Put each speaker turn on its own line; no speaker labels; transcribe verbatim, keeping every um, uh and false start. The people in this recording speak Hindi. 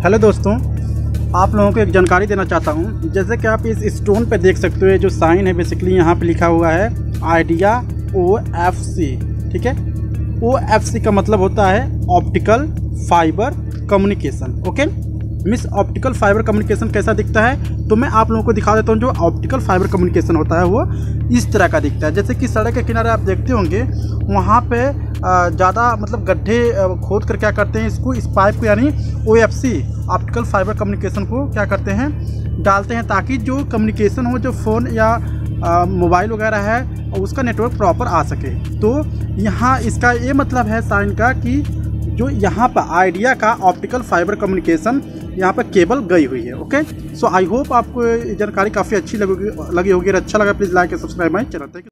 हेलो दोस्तों, आप लोगों को एक जानकारी देना चाहता हूं। जैसे कि आप इस स्टोन पे देख सकते हो, ये जो साइन है बेसिकली यहाँ पे लिखा हुआ है आइडिया ओ एफ सी। ठीक है, ओ एफ सी का मतलब होता है optical fibre communication. Okay, miss optical fibre communication कैसा दिखता है तो मैं आप लोगों को दिखा देता हूँ। जो ऑप्टिकल फाइबर कम्युनिकेशन होता है वो इस तरह का दिखता है। जैसे कि सड़क के किनारे आप देखते होंगे, वहाँ पे ज़्यादा मतलब गड्ढे खोद कर क्या करते हैं, इसको इस पाइप को यानी O F C optical fibre communication को क्या करते हैं, डालते हैं, ताकि जो कम्युनिकेशन हो, जो फ़ोन या मोबाइल वगैरह है उसका नेटवर्क प्रॉपर आ सके। तो यहाँ इसका ये मतलब है साइन का कि जो यहाँ पर आइडिया का ऑप्टिकल फाइबर कम्युनिकेशन यहाँ पर केबल गई हुई है। ओके, सो आई होप आपको ये जानकारी काफ़ी अच्छी लगेगी लगी होगी। अच्छा लगा please like and subscribe my channel.